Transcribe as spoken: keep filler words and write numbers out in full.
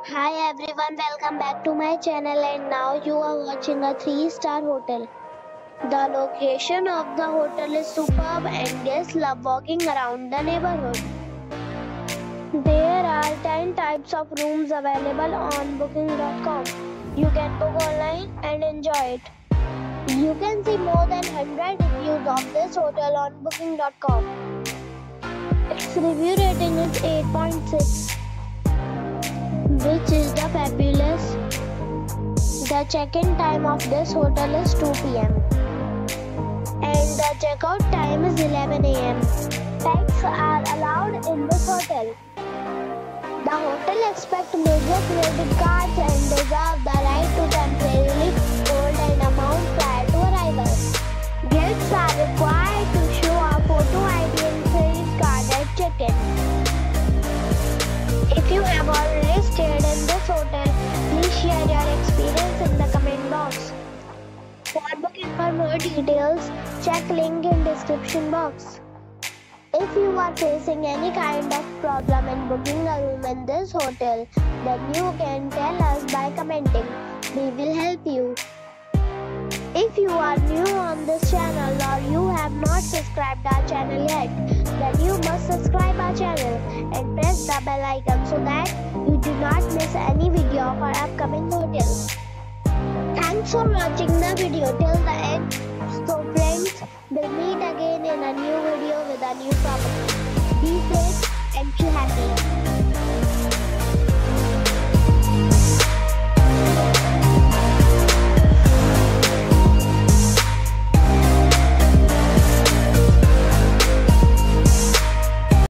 Hi everyone, welcome back to my channel and now you are watching a three star hotel. The location of the hotel is superb and guests love walking around the neighborhood. There are ten types of rooms available on booking dot com. You can book online and enjoy it. You can see more than one hundred reviews of this hotel on booking dot com. Its review rating is eight point six, which is the fabulous. The check-in time of this hotel is two p m and the check-out time is eleven a m Pets are allowed in this hotel. The hotel accepts major credit cards and reserves the right to temporarily hold an amount prior to arrival. Guests are required to show a photo I D and credit card at check-in. If you have already stayed in this hotel, please share your experience in the comment box. For booking for more details, check link in description box. If you are facing any kind of problem in booking a room in this hotel, then you can tell us by commenting. We will help you. If you are new on this channel or you have not subscribed our channel yet, then you must subscribe our channel and press the bell icon so that you do not miss any video of our upcoming hotels. Thanks for watching the video till the end. So friends, we'll meet again in a new video with a new property. Be safe and be happy.